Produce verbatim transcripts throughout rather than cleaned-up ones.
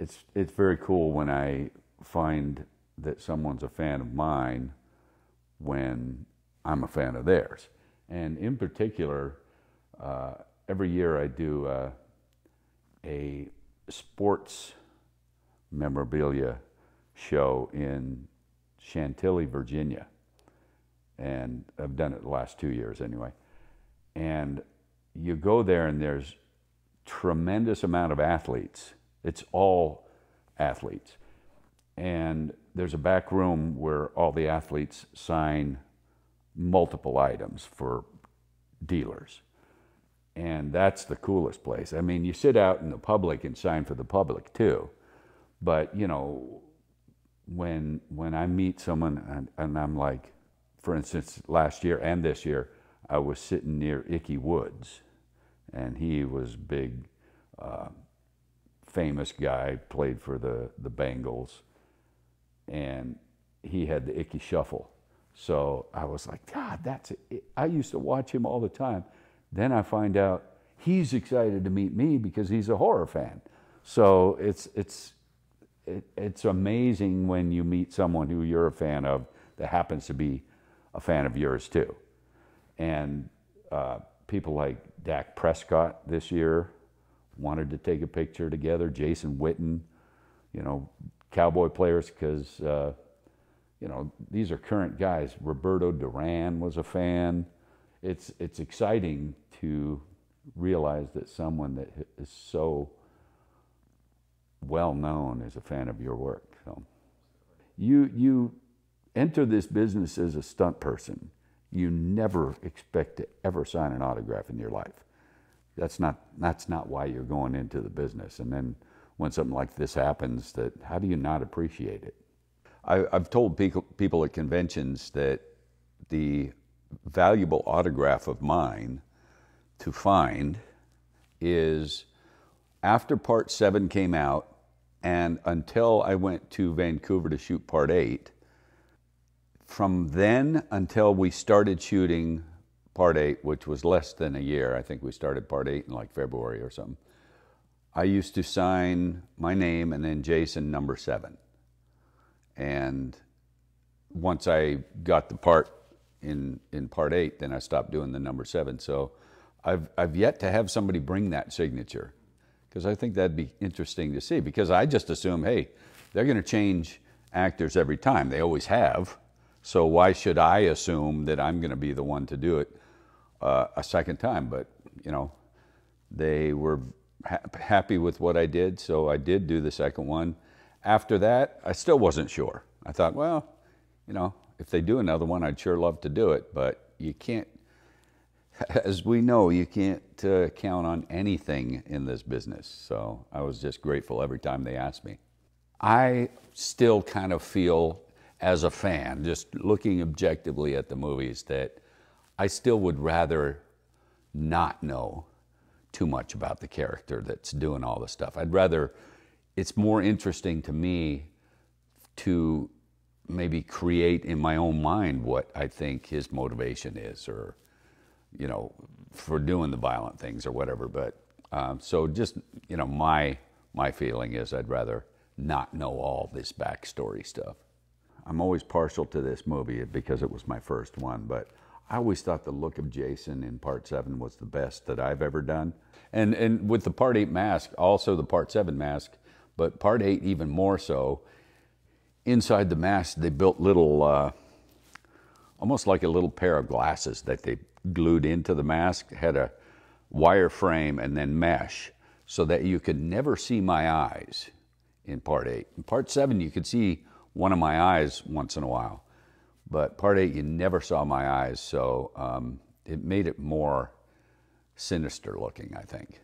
it's it's very cool when I find that someone's a fan of mine when I'm a fan of theirs. And in particular, uh, every year I do uh, a sports memorabilia show in Chantilly, Virginia. And I've done it the last two years anyway. And you go there and there's tremendous amount of athletes. It's all athletes. And there's a back room where all the athletes sign multiple items for dealers. And that's the coolest place. I mean, you sit out in the public and sign for the public too. But, you know, when when I meet someone and, and I'm like, for instance, last year and this year, I was sitting near Ickey Woods, and he was a big, uh, famous guy, played for the, the Bengals, and he had the Ickey Shuffle. So I was like, God, that's it. I used to watch him all the time. Then I find out he's excited to meet me because he's a horror fan. So it's, it's, it, it's amazing when you meet someone who you're a fan of that happens to be a fan of yours too. And uh, people like Dak Prescott this year wanted to take a picture together. Jason Witten, you know, Cowboy players, because uh, you know, these are current guys. Roberto Duran was a fan. It's it's exciting to realize that someone that is so well known is a fan of your work. So you you enter this business as a stunt person. You never expect to ever sign an autograph in your life. That's not that's not why you're going into the business. And then when something like this happens, that how do you not appreciate it? I, I've told people people at conventions that the valuable autograph of mine to find is after part seven came out and until I went to Vancouver to shoot part eight. From then until we started shooting part eight, which was less than a year, I think we started part eight in like February or something, I used to sign my name and then Jason number seven. And once I got the part in, in part eight, then I stopped doing the number seven. So I've, I've yet to have somebody bring that signature, because I think that'd be interesting to see, because I just assume, hey, they're going to change actors every time. They always have. So why should I assume that I'm going to be the one to do it uh, a second time? But, you know, they were ha happy with what I did, so I did do the second one. After that, I still wasn't sure. I thought, well, you know, if they do another one, I'd sure love to do it. But you can't, as we know, you can't uh, count on anything in this business. So I was just grateful every time they asked me. I still kind of feel, as a fan, just looking objectively at the movies, that I still would rather not know too much about the character that's doing all the stuff. I'd rather, it's more interesting to me to maybe create in my own mind what I think his motivation is, or, you know, for doing the violent things or whatever. But um, so just, you know, my, my feeling is I'd rather not know all this backstory stuff. I'm always partial to this movie because it was my first one, but I always thought the look of Jason in part seven was the best that I've ever done. And, and with the part eight mask, also the part seven mask, but part eight even more so, inside the mask they built little, uh, almost like a little pair of glasses that they glued into the mask, had a wire frame and then mesh, so that you could never see my eyes in part eight. In part seven you could see one of my eyes once in a while, but part eight you never saw my eyes, so um, it made it more sinister looking, I think.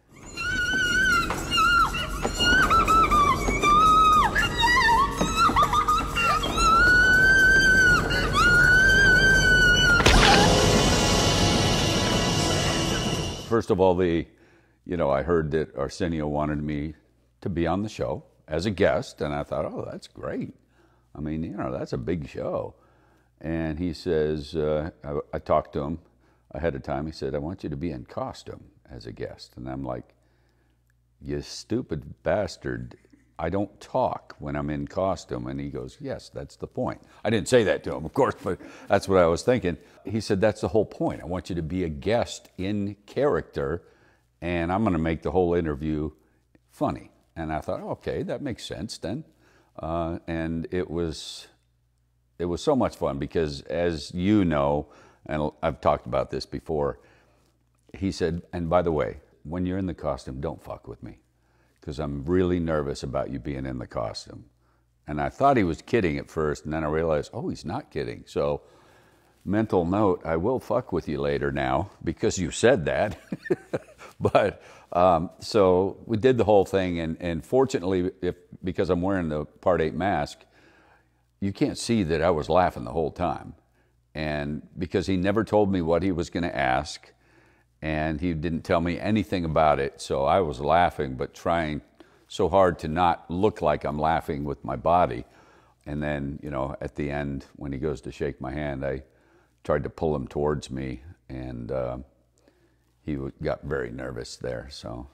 First of all, the, you know, I heard that Arsenio wanted me to be on the show as a guest, and I thought, oh, that's great. I mean, you know, that's a big show. And he says, uh, I, I talked to him ahead of time. He said, I want you to be in costume as a guest. And I'm like, you stupid bastard. I don't talk when I'm in costume. And he goes, yes, that's the point. I didn't say that to him, of course, but that's what I was thinking. He said, that's the whole point. I want you to be a guest in character, and I'm going to make the whole interview funny. And I thought, okay, that makes sense then. Uh, and it was, it was so much fun because, as you know, and I've talked about this before, he said, and by the way, when you're in the costume, don't fuck with me, because I'm really nervous about you being in the costume. And I thought he was kidding at first, and then I realized, oh, he's not kidding. So, mental note, I will fuck with you later now, because you said that. But, um, so we did the whole thing, and, and fortunately, if, because I'm wearing the Part eight mask, you can't see that I was laughing the whole time. And because he never told me what he was going to ask, and he didn't tell me anything about it, so I was laughing, but trying so hard to not look like I'm laughing with my body. And then, you know, at the end, when he goes to shake my hand, I tried to pull him towards me, and uh, he got very nervous there, so.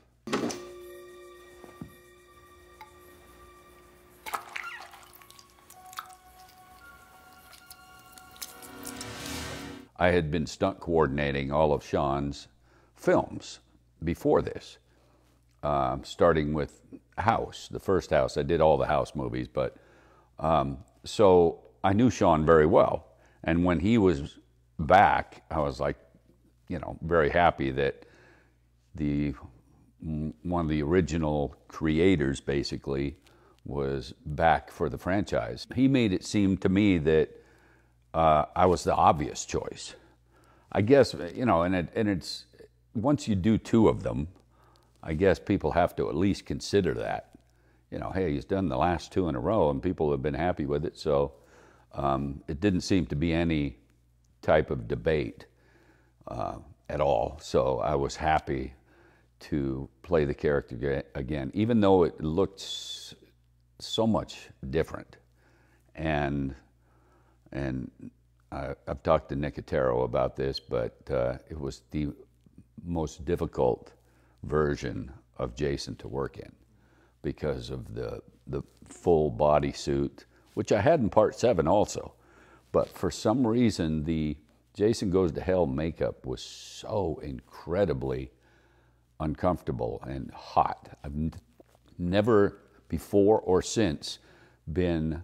I had been stunt coordinating all of Sean's films before this, uh, starting with House, the first House. I did all the House movies, but um, so I knew Sean very well. And when he was back, I was like, you know, very happy that the one of the original creators basically was back for the franchise. He made it seem to me that uh, I was the obvious choice. I guess, you know, and, it, and it's, once you do two of them, I guess people have to at least consider that. You know, hey, he's done the last two in a row and people have been happy with it, so um, it didn't seem to be any type of debate uh, at all. So I was happy to play the character again, even though it looked so much different. And, and I, I've talked to Nicotero about this, but uh, it was the most difficult version of Jason to work in because of the, the full body suit, which I had in part seven also. But for some reason, the Jason Goes to Hell makeup was so incredibly uncomfortable and hot. I've n never before or since been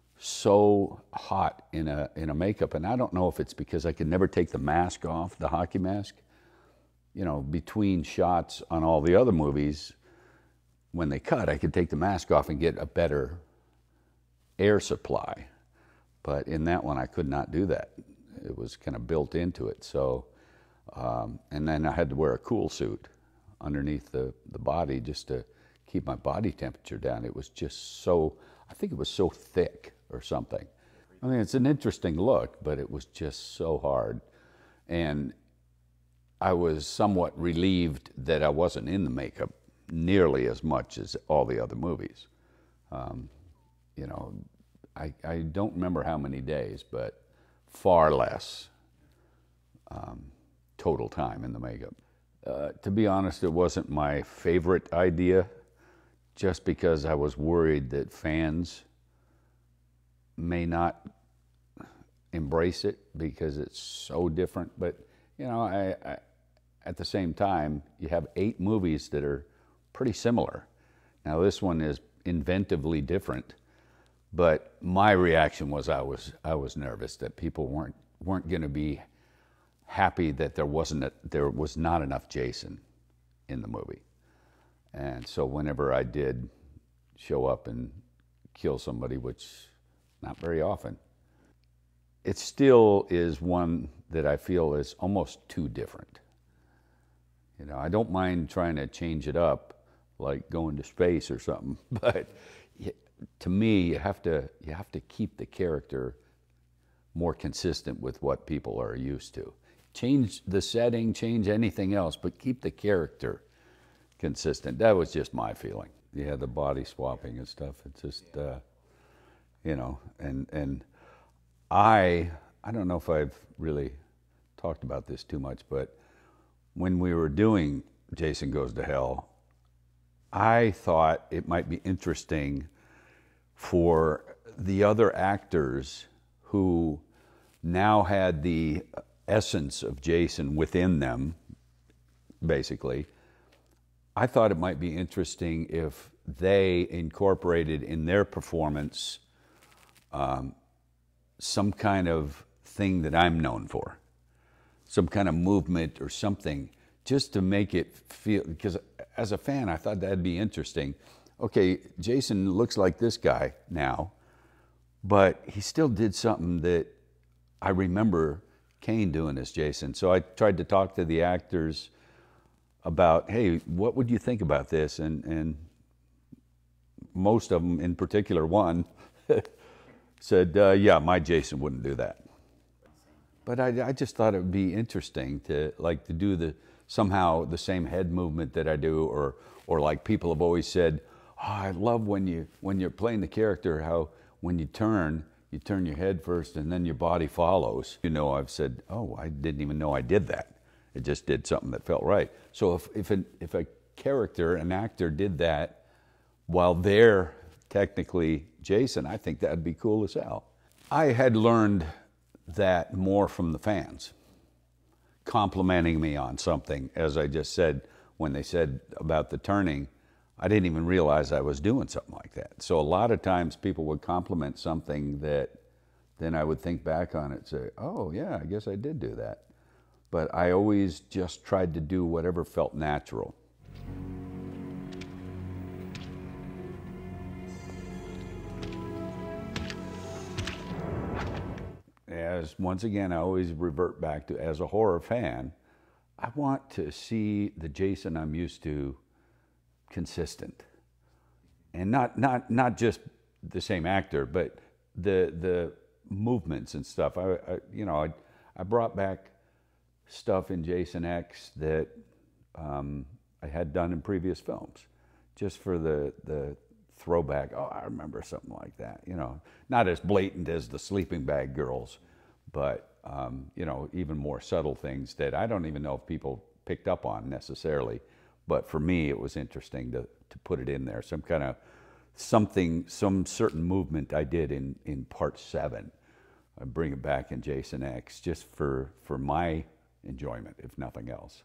so hot in a, in a makeup. And I don't know if it's because I could never take the mask off, the hockey mask. You know, between shots on all the other movies, when they cut, I could take the mask off and get a better air supply. But in that one, I could not do that. It was kind of built into it. So, um, and then I had to wear a cool suit underneath the, the body just to keep my body temperature down. It was just so, I think it was so thick or something. I mean, it's an interesting look, but it was just so hard. And I was somewhat relieved that I wasn't in the makeup nearly as much as all the other movies. Um, you know, I, I don't remember how many days, but far less um, total time in the makeup. Uh, to be honest, it wasn't my favorite idea, just because I was worried that fans may not embrace it because it's so different. But, you know, I, I at the same time, you have eight movies that are pretty similar. Now, this one is inventively different, but my reaction was I was I was nervous that people weren't weren't going to be happy that there wasn't a, there was not enough Jason in the movie. And so whenever I did show up and kill somebody, which not very often, it still is one that I feel is almost too different. You know, I don't mind trying to change it up, like going to space or something, but to me, you have to, you have to keep the character more consistent with what people are used to. Change the setting, change anything else, but keep the character consistent. That was just my feeling. Yeah, the body swapping and stuff, it's just, uh, you know, and, and I, I don't know if I've really talked about this too much, but when we were doing Jason Goes to Hell, I thought it might be interesting for the other actors who now had the essence of Jason within them, basically. I thought it might be interesting if they incorporated in their performance um, some kind of thing that I'm known for, some kind of movement or something, just to make it feel, because as a fan, I thought that'd be interesting. Okay, Jason looks like this guy now, but he still did something that I remember Kane doing as Jason. So I tried to talk to the actors about, hey, what would you think about this? And, and most of them, in particular one, said, uh, yeah, my Jason wouldn't do that. But I, I just thought it would be interesting to like to do the somehow the same head movement that I do, or or like people have always said, oh, I love when you when you're playing the character, how when you turn, you turn your head first and then your body follows. You know, I've said, oh, I didn't even know I did that. It just did something that felt right. So if if an, if a character, an actor did that while they're technically Jason, I think that'd be cool as hell. I had learned that more from the fans, complimenting me on something. As I just said, when they said about the turning, I didn't even realize I was doing something like that. So a lot of times people would compliment something that then I would think back on it and say, oh yeah, I guess I did do that. But I always just tried to do whatever felt natural. As once again, I always revert back to, as a horror fan, I want to see the Jason I'm used to consistent, and not not not just the same actor, but the the movements and stuff. I, I you know I I brought back stuff in Jason X that um, I had done in previous films, just for the the throwback. Oh, I remember something like that. You know, not as blatant as the sleeping bag girls, but um, you know, even more subtle things that I don't even know if people picked up on necessarily. But for me, it was interesting to to put it in there. Some kind of something, some certain movement I did in in part seven. I bring it back in Jason X just for for my enjoyment, if nothing else.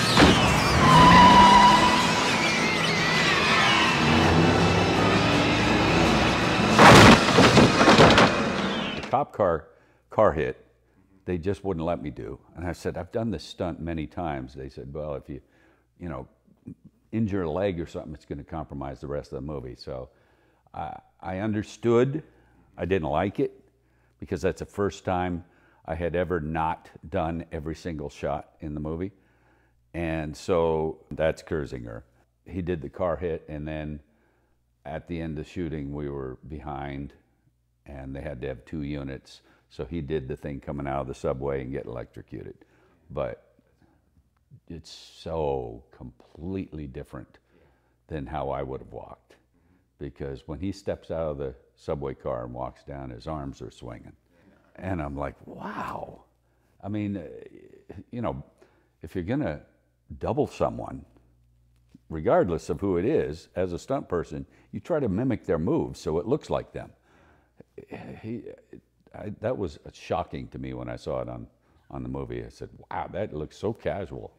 The cop car car hit, they just wouldn't let me do. And I said, I've done this stunt many times. They said, well, if you, you know, injure a leg or something, it's going to compromise the rest of the movie. So I, I understood. I didn't like it because that's the first time I had ever not done every single shot in the movie. And so that's Kurzinger. He did the car hit, and then at the end of shooting, we were behind, and they had to have two units. So he did the thing coming out of the subway and get electrocuted. But it's so completely different than how I would have walked. Because when he steps out of the subway car and walks down, his arms are swinging. And I'm like, wow. I mean, you know, if you're going to double someone, regardless of who it is, as a stunt person, you try to mimic their moves so it looks like them. He, I, that was shocking to me when I saw it on, on the movie. I said, wow, that looks so casual.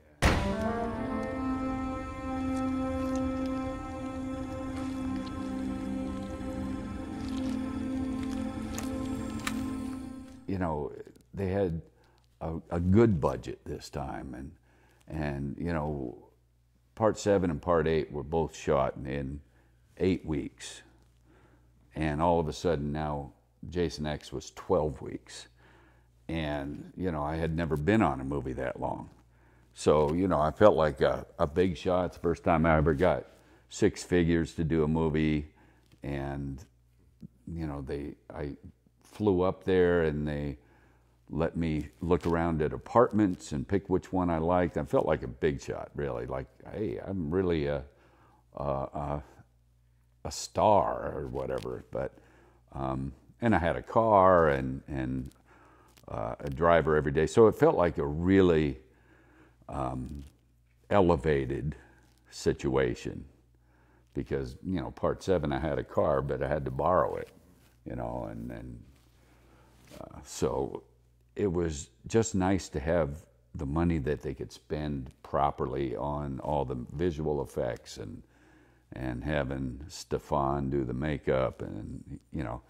You know, they had a, a good budget this time, and and you know, part seven and part eight were both shot in eight weeks, and all of a sudden now Jason X was twelve weeks, and you know, I had never been on a movie that long, so you know, I felt like a, a big shot. It's the first time I ever got six figures to do a movie, and you know, they I. flew up there and they let me look around at apartments and pick which one I liked. I felt like a big shot, really. Like, hey, I'm really a a, a, a star or whatever. But um, and I had a car and and uh, a driver every day, so it felt like a really um, elevated situation. because, you know, part seven I had a car, but I had to borrow it, you know, and then, uh, so it was just nice to have the money that they could spend properly on all the visual effects, and and having Stefan do the makeup, and, you know,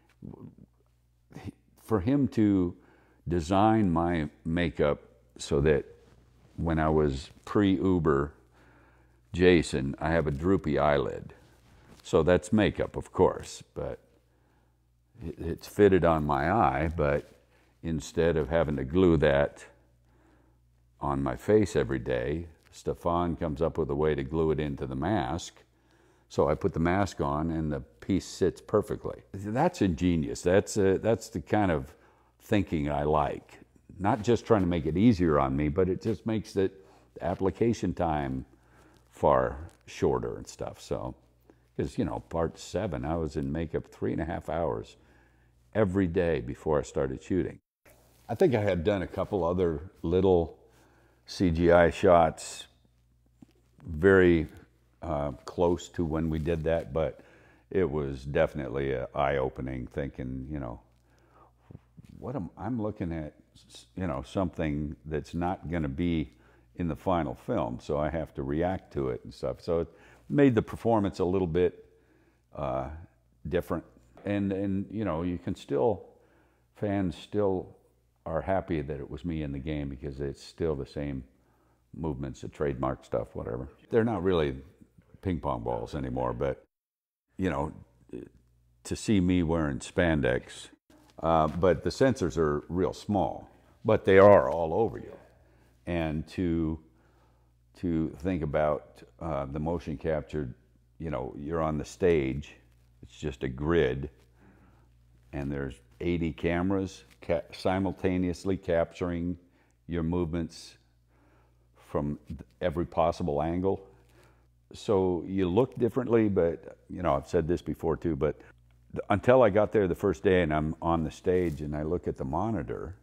for him to design my makeup so that when I was pre-Uber Jason, I have a droopy eyelid. So that's makeup, of course, but it's fitted on my eye, but instead of having to glue that on my face every day, Stefan comes up with a way to glue it into the mask. So I put the mask on and the piece sits perfectly. That's ingenious. That's, uh, that's the kind of thinking I like. Not just trying to make it easier on me, but it just makes it, the application time far shorter and stuff. So, because, you know, part seven, I was in makeup three and a half hours every day before I started shooting. I think I had done a couple other little C G I shots very uh, close to when we did that, but it was definitely an eye-opening, thinking, you know, what am I'm looking at, you know, something that's not going to be in the final film, so I have to react to it and stuff. So it made the performance a little bit uh, different. And, and, you know, you can still, fans still are happy that it was me in the game, because it's still the same movements, the trademark stuff, whatever. They're not really ping pong balls anymore, but, you know, to see me wearing spandex, uh, but the sensors are real small, but they are all over you. And to, to think about uh, the motion capture, you know, you're on the stage, it's just a grid, and there's eighty cameras ca simultaneously capturing your movements from every possible angle. So you look differently, but, you know, I've said this before too, but until I got there the first day and I'm on the stage and I look at the monitor,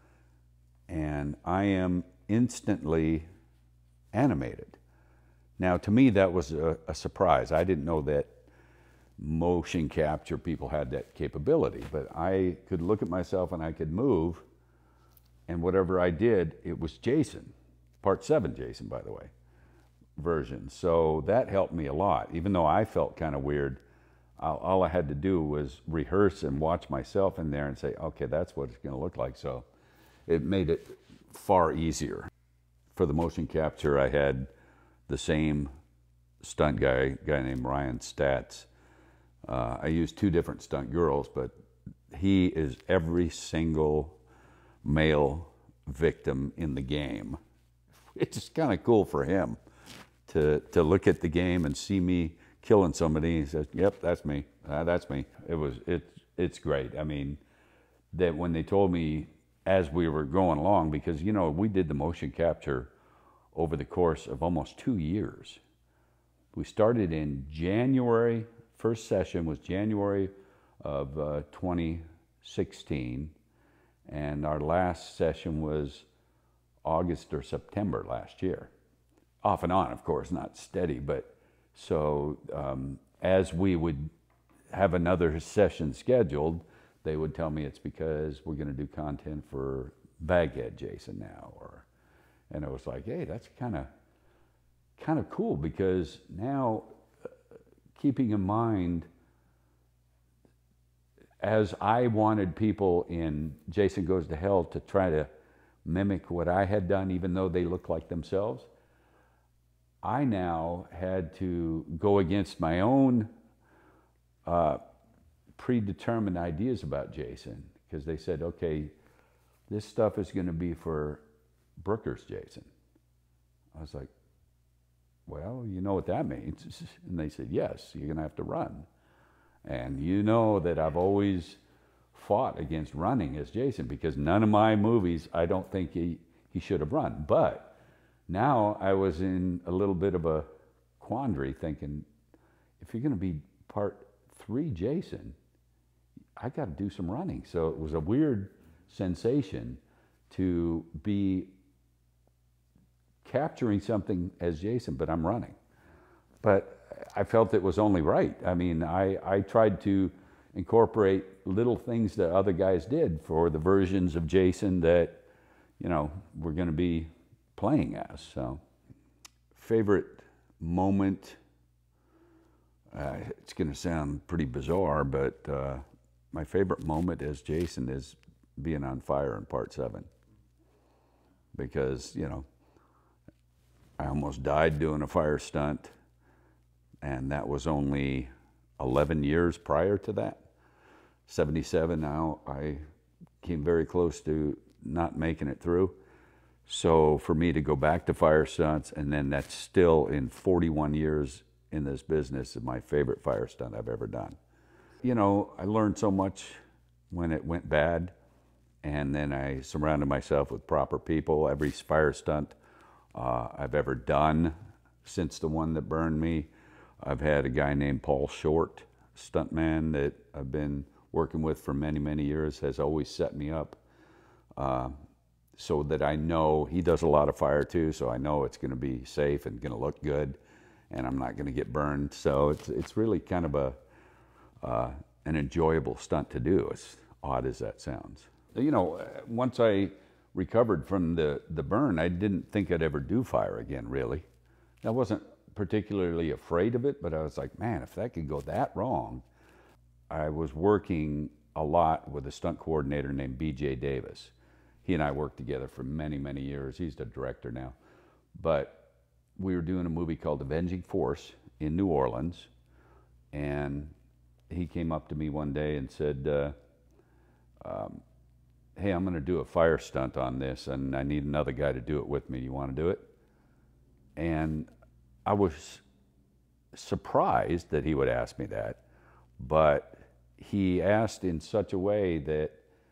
and I am instantly animated. Now, to me, that was a, a surprise. I didn't know that motion capture people had that capability, but I could look at myself and I could move, and whatever I did, it was Jason, part seven Jason, by the way, version. So that helped me a lot. Even though I felt kind of weird, all, all I had to do was rehearse and watch myself in there and say, okay, that's what it's going to look like. So it made it far easier. For the motion capture, I had the same stunt guy, guy named Ryan Statz. Uh, I used two different stunt girls, but he is every single male victim in the game. It's just kind of cool for him to, to look at the game and see me killing somebody. He says, yep, that's me, uh, that's me. It was, it, it's great. I mean, that when they told me as we were going along, because, you know, we did the motion capture over the course of almost two years. We started in January, first session was January of uh, twenty sixteen, and our last session was August or September last year. Off and on, of course, not steady, but so um, as we would have another session scheduled, they would tell me it's because we're going to do content for Baghead Jason now, or, and it was like, hey, that's kind of kind of cool, because now, uh, keeping in mind, as I wanted people in Jason Goes to Hell to try to mimic what I had done, even though they look like themselves, I now had to go against my own uh, predetermined ideas about Jason, because they said, okay, this stuff is going to be for Brooker's Jason. I was like, well, you know what that means? And they said, yes, you're going to have to run. And you know that I've always fought against running as Jason, because none of my movies, I don't think he, he should have run. But now I was in a little bit of a quandary, thinking, if you're going to be part three Jason, I got to do some running. So it was a weird sensation to be capturing something as Jason, but I'm running. But I felt it was only right. I mean, I, I tried to incorporate little things that other guys did for the versions of Jason that, you know, we're going to be playing as. So, favorite moment, uh, it's going to sound pretty bizarre, but uh, my favorite moment as Jason is being on fire in part seven. Because, you know, I almost died doing a fire stunt, and that was only eleven years prior to that. seventy-seven now, I came very close to not making it through. So for me to go back to fire stunts, and then that's still in forty-one years in this business, is my favorite fire stunt I've ever done. You know, I learned so much when it went bad, and then I surrounded myself with proper people. Every fire stunt uh, I've ever done since the one that burned me, I've had a guy named Paul Short, stuntman that I've been working with for many, many years, has always set me up uh, so that I know he does a lot of fire too, so I know it's going to be safe and going to look good, and I'm not going to get burned. So it's it's really kind of a uh, an enjoyable stunt to do, as odd as that sounds. You know, once I recovered from the the burn, I didn't think I'd ever do fire again. Really, I wasn't particularly afraid of it, but I was like, man, if that could go that wrong. I was working a lot with a stunt coordinator named B J Davis. He and I worked together for many, many years. He's the director now. But we were doing a movie called Avenging Force in New Orleans, and he came up to me one day and said, uh, um, hey, I'm going to do a fire stunt on this, and I need another guy to do it with me. You want to do it? And I was surprised that he would ask me that, but he asked in such a way that,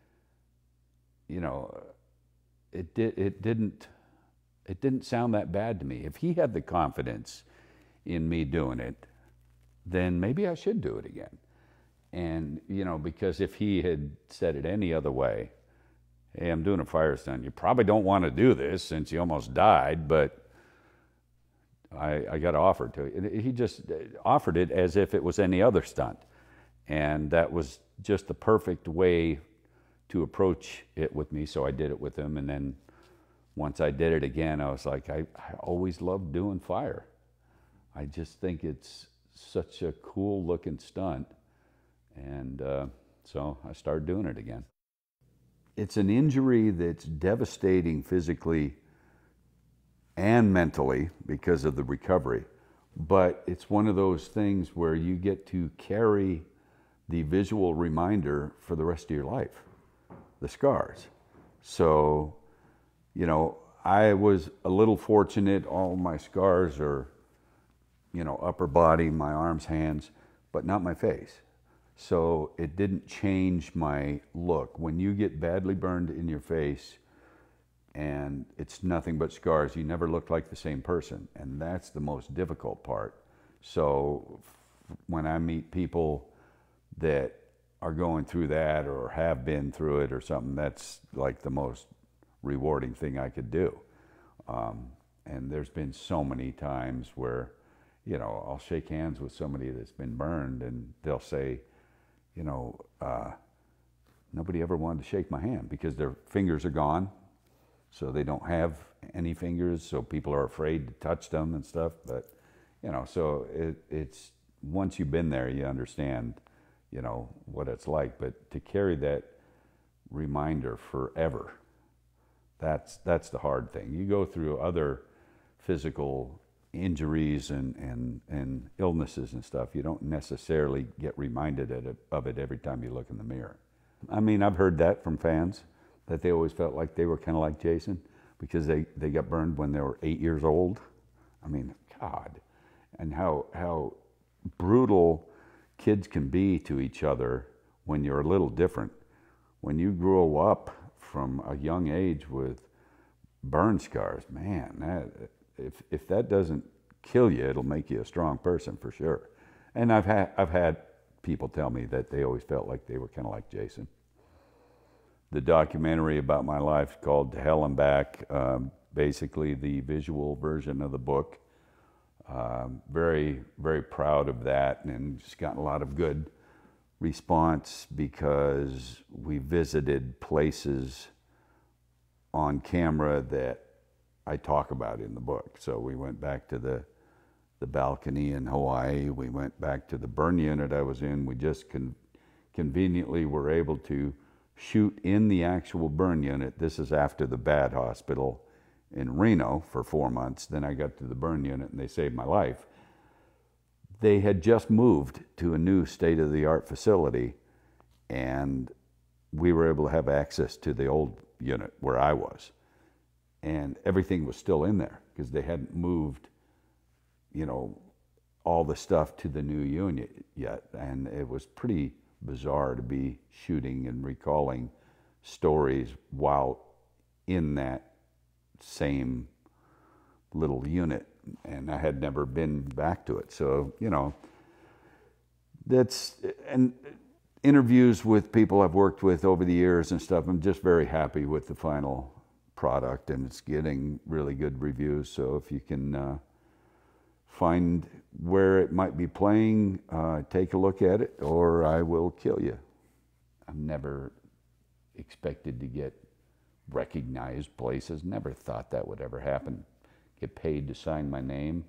you know, it did it didn't it didn't sound that bad to me. If he had the confidence in me doing it, then maybe I should do it again. And, you know, because if he had said it any other way, hey, I'm doing a fire stunt, you probably don't want to do this since you almost died, but I, I got offered to it. He just offered it as if it was any other stunt. And that was just the perfect way to approach it with me, so I did it with him. And then once I did it again, I was like, I, I always loved doing fire. I just think it's such a cool looking stunt. And uh, so I started doing it again. It's an injury that's devastating physically and mentally because of the recovery. But it's one of those things where you get to carry the visual reminder for the rest of your life, the scars. So, you know, I was a little fortunate. All my scars are, you know, upper body, my arms, hands, but not my face. So it didn't change my look. When you get badly burned in your face and it's nothing but scars, you never look like the same person. And that's the most difficult part. So when I meet people that are going through that or have been through it or something, that's like the most rewarding thing I could do. Um, and there's been so many times where, you know, I'll shake hands with somebody that's been burned and they'll say, you know, uh, nobody ever wanted to shake my hand because their fingers are gone. So they don't have any fingers, so people are afraid to touch them and stuff. But, you know, so it, it's, once you've been there, you understand, you know, what it's like. But to carry that reminder forever, that's that's the hard thing. You go through other physical injuries and, and, and illnesses and stuff, you don't necessarily get reminded of it, of it every time you look in the mirror. I mean, I've heard that from fans, that they always felt like they were kind of like Jason because they, they got burned when they were eight years old. I mean, God, and how how brutal kids can be to each other when you're a little different. When you grow up from a young age with burn scars, man, that, if if that doesn't kill you, it'll make you a strong person for sure. And I've had I've had people tell me that they always felt like they were kind of like Jason. The documentary about my life called To Hell and Back, um, basically the visual version of the book. Um, very, very proud of that, and just gotten a lot of good response because we visited places on camera that I talk about in the book. So we went back to the the balcony in Hawaii. We went back to the burn unit I was in. We just con conveniently were able to shoot in the actual burn unit. This is after the bad hospital in Reno for four months. Then I got to the burn unit and they saved my life. They had just moved to a new state-of-the-art facility, and we were able to have access to the old unit where I was. And everything was still in there because they hadn't moved, you know, all the stuff to the new unit yet. And it was pretty bizarre to be shooting and recalling stories while in that same little unit. And I had never been back to it. So, you know, that's, and interviews with people I've worked with over the years and stuff, I'm just very happy with the final product, and it's getting really good reviews. So if you can uh, find where it might be playing, uh, take a look at it, or I will kill you. I've never expected to get recognized places, never thought that would ever happen. Get paid to sign my name.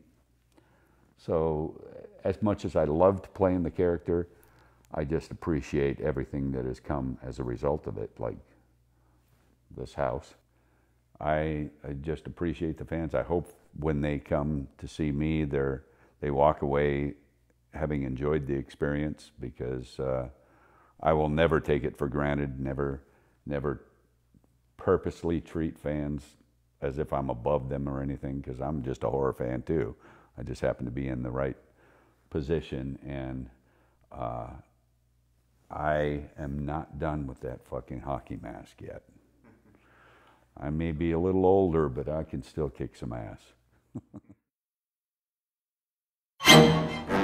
So as much as I loved playing the character, I just appreciate everything that has come as a result of it, like this house. I, I just appreciate the fans. I hope when they come to see me, they're, they walk away having enjoyed the experience, because uh, I will never take it for granted, never, never purposely treat fans as if I'm above them or anything, because I'm just a horror fan too. I just happen to be in the right position, and uh, I am not done with that fucking hockey mask yet. I may be a little older, but I can still kick some ass.